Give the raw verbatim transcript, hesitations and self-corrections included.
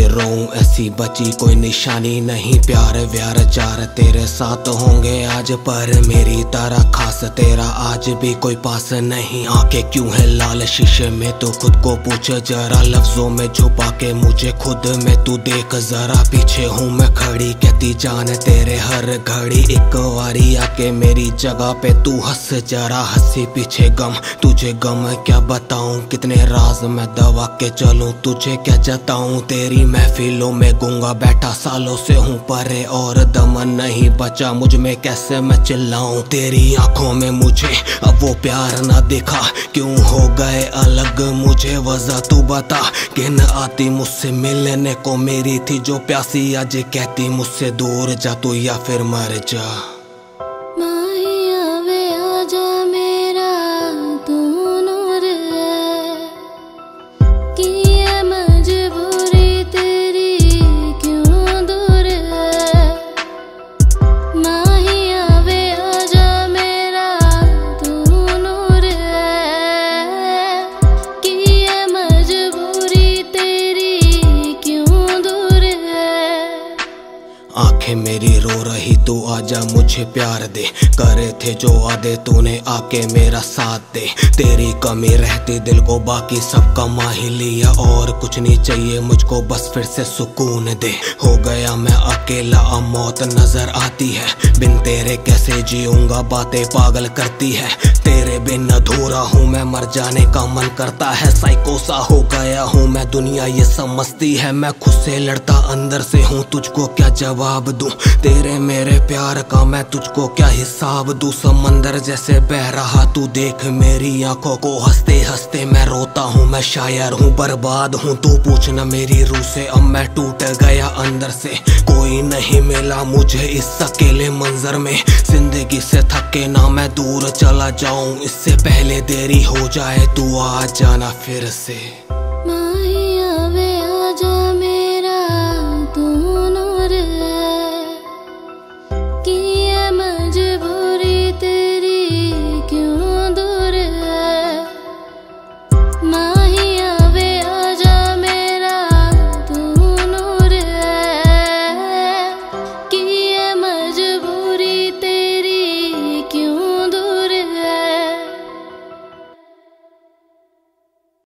रोऊं ऐसी बची कोई निशानी नहीं। प्यार व्यार चार तेरे साथ होंगे आज, पर मेरी तरह खास तेरा आज भी कोई पास नहीं। आंखें क्यों है लाल शीशे में तो खुद को पूछ जरा, लफ्जों में छुपा के मुझे खुद में तू देख जरा। पीछे हूँ मैं खड़ी कहती जान तेरे हर घड़ी, एक बारी आके मेरी जगह पे तू हंस जरा। हंसी पीछे गम तुझे गम क्या बताऊं, कितने राज मैं दबा के चलूं तुझे क्या जताऊं। तेरी महफिलों में गूंगा बैठा सालों से हूँ परे, और दम नहीं बचा मुझ में कैसे मैं चिल्लाऊं। तेरी आंखों में मुझे अब वो प्यार ना दिखा, क्यों हो गए अलग मुझे वजह तू बता। किन आती मुझसे मिलने को मेरी थी जो प्यासी, आज कहती मुझसे दूर जा तू या फिर मर जा। आंखें मेरी रो रही तू आजा मुझे प्यार दे, करे थे जो वादे तूने आके मेरा साथ दे। तेरी कमी रहती दिल को बाकी सब कमा ही लिया, और कुछ नहीं चाहिए मुझको बस फिर से सुकून दे। हो गया मैं अकेला अब मौत नजर आती है, बिन तेरे कैसे जीऊंगा बातें पागल करती है। तेरे बिन अधूरा हूँ मैं मर जाने का मन करता है, साइको सा हो गया हूँ मैं दुनिया ये समझती है। मैं खुद से लड़ता अंदर से हूँ तुझको क्या जवाब दूं, तेरे मेरे प्यार का मैं तुझको क्या हिसाब दूं। समंदर जैसे बह रहा तू देख मेरी आंखों को, हंसते हंसते मैं रोता हूँ मैं शायर हूँ बर्बाद हूँ। तू पूछना मेरी रूह से अब मैं टूट गया अंदर से, कोई नहीं मिला मुझे इस अकेले मंजर में। जिंदगी से थके ना मैं दूर चला जाऊं, इससे पहले देरी हो जाए तू आ जाना फिर से।